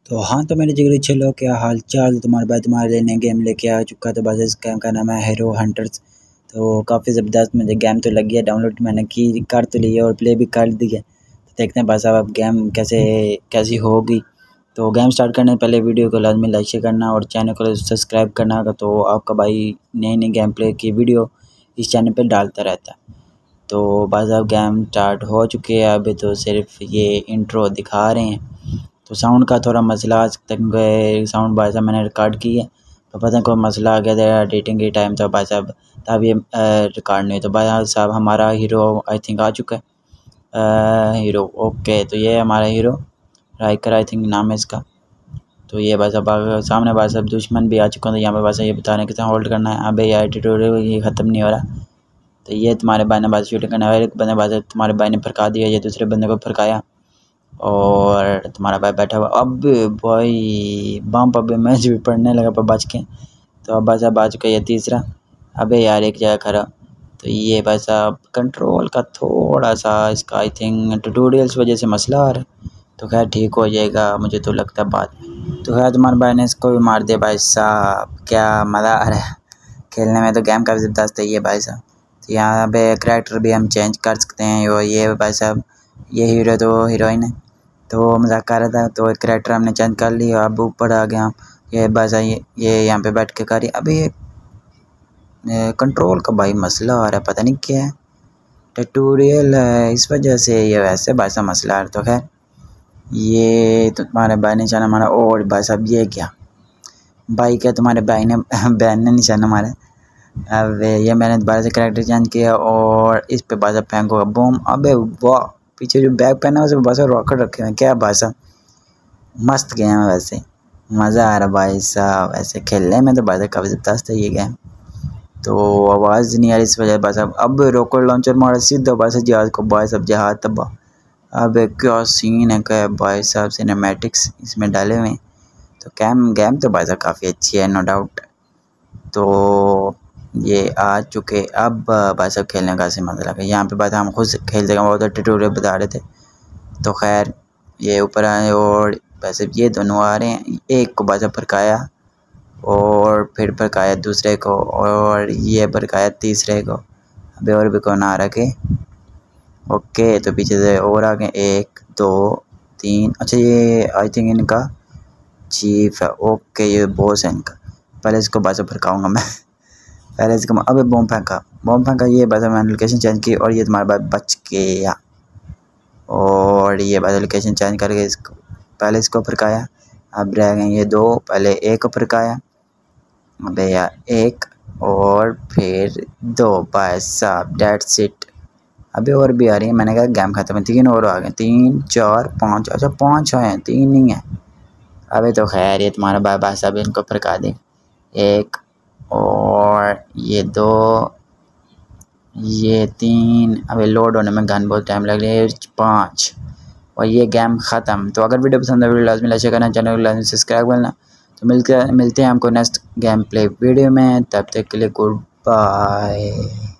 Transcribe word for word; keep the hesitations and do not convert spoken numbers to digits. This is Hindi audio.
तो हाँ तो मेरे जिगरी चलो क्या हाल चाल। तुम्हारे भाई तुम्हारे लिए नए गेम लेके आ चुका। तो बस इस गेम का नाम है हीरो हंटर्स। तो काफ़ी ज़बरदस्त मुझे गेम तो लगी है, डाउनलोड मैंने की कर तो ली है और प्ले भी कर दी है। तो देखते हैं भाई साहब अब गेम कैसे कैसी होगी। तो गेम स्टार्ट करने से पहले वीडियो को लाजमी लाइक शेयर करना और चैनल को सब्सक्राइब करना होगा। तो आपका भाई नई नई गेम प्ले की वीडियो इस चैनल पर डालता रहता है। तो भाई साहब गेम स्टार्ट हो चुके हैं, अभी तो सिर्फ ये इंट्रो दिखा रहे हैं। तो साउंड का थोड़ा मसला आ सकता है क्योंकि साउंड भाई साहब मैंने रिकॉर्ड की है, तो पता नहीं कोई मसला आ गया था एडिटिंग के टाइम। तो भाई साहब तब ये रिकॉर्ड नहीं, तो भाई साहब हमारा हीरो आई थिंक आ चुका है। हीरो ओके, तो ये हमारा हीरो राइकर आई थिंक नाम है इसका। तो ये भाई साहब सामने भाई साहब दुश्मन भी आ चुका है। तो यहाँ पे भाई साहब ये बता रहे हैं कितना होल्ड करना है। अबे यार ट्यूटोरियल ये ख़त्म नहीं हो रहा। तो ये तुम्हारे भाई ने बात शूटिंग करना है, एक बंदे भाई तुम्हारे भाई ने फरका दिया, ये दूसरे बंदे को फरकाया और तुम्हारा भाई बैठा हुआ। अब भाई बम्प अभी मैच भी पड़ने लगा पर बच के। तो अब भाई साहब आ चुका है ये तीसरा। अबे यार एक जगह खड़ा। तो ये भाई साहब कंट्रोल का थोड़ा सा इसका आई थिंक ट्यूटोरियल्स वजह से मसला आ रहा है। तो खैर ठीक हो जाएगा मुझे तो लगता है बाद में। तो खैर तुम्हारे भाई ने इसको भी मार दिया भाई साहब, क्या मज़ा आ रहा है खेलने में। तो गेम काफ़ी ज़बरदस्त है ये भाई साहब। तो यहाँ पे करैक्टर भी हम चेंज कर सकते हैं। और ये भाई साहब ये हीरो तो हीरोइन है, तो मजाक कर रहा था तो एक करैक्टर हमने चेंज कर लिया। अब ऊपर आ गया हम। ये बस ये ये यहाँ पे बैठ के करी। अभी ये कंट्रोल का भाई मसला आ रहा है, पता नहीं क्या है, ट्यूटोरियल है इस वजह से ये वैसे भाई साहब मसला आ रहा। तो खैर ये तो तुम्हारे भाई ने निशाना मारा। और भाई साहब ये क्या भाई, क्या तुम्हारे भाई ने बहन ने निशाना मारा। अब ये मैंने दोबारा से करैक्टर चेंज किया और इस पे भाई साहब फेंको बम। अबे वाह, पीछे जो बैग पहना है उसमें भाई साहब रॉकेट रखे हुए हैं। क्या भाई साहब मस्त गेम है, वैसे मज़ा आ रहा भाई साहब। ऐसे खेलने में तो भाई साहब काफ़ी ज़बरदस्त है ये गेम। तो आवाज़ नहीं आ रही इस वजह भाई साहब। अब रॉकेट लॉन्चर मारा सीधा भाई साहब जहाज़ को, भाई साहब जहाज़ तबाह। अब क्या सीन है, क्या भाई साहब सिनेमैटिक्स इसमें डाले हुए हैं। तो गेम गेम तो भाई साहब काफ़ी अच्छी है नो डाउट। तो ये आ चुके अब भाई साहब खेलने का से मज़ा लगा। यहाँ पे बात हम खुद खेलते हैं, वो तो ट्यूटोरियल बता रहे थे। तो खैर ये ऊपर आए और वैसे ये दोनों आ रहे हैं। एक को भाई साहब फरकाया और फिर फरकाया दूसरे को और ये फरकाया तीसरे को। अभी और भी कौन आ रखे। ओके तो पीछे से और आ गए, एक दो तीन। अच्छा ये आई थिंक इनका चीफ है। ओके ये बॉस है इनका। पहले इसको भाई साहब फरकाऊँगा मैं पहले इसको। अबे बॉम्ब फेंका बॉम्ब फेंका। ये भाई साहब मैंने लोकेशन चेंज की और ये तुम्हारे भाई बच गया। और ये भाई लोकेशन चेंज करके इसको पहले इसको फरकाया। अब रह गए ये दो, पहले एक को फरकाया। अबे यार एक और फिर दो भाई साहब डेट्स इट। अभी और भी आ रही है, मैंने कहा गेम खत्म है। तीन और आ गए, तीन चार पाँच। अच्छा पाँच हैं, तीन नहीं है। अबे तो खैर ये तुम्हारा भाई भाई साहब इनको फरका दे। एक और ये दो, ये तीन। अबे लोड होने में गन बहुत टाइम लग रहा है। पाँच और ये गेम ख़त्म। तो अगर वीडियो पसंद है वीडियो लाजमी लाइक करना, चैनल को लाजमी सब्सक्राइब करना। तो मिलते मिलते हैं हमको नेक्स्ट गेम प्ले वीडियो में, तब तक के लिए गुड बाय।